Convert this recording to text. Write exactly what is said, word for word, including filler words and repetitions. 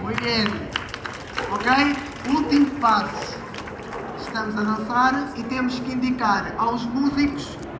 Begin. Ok? Último passo. Estamos a dançar e temos que indicar aos músicos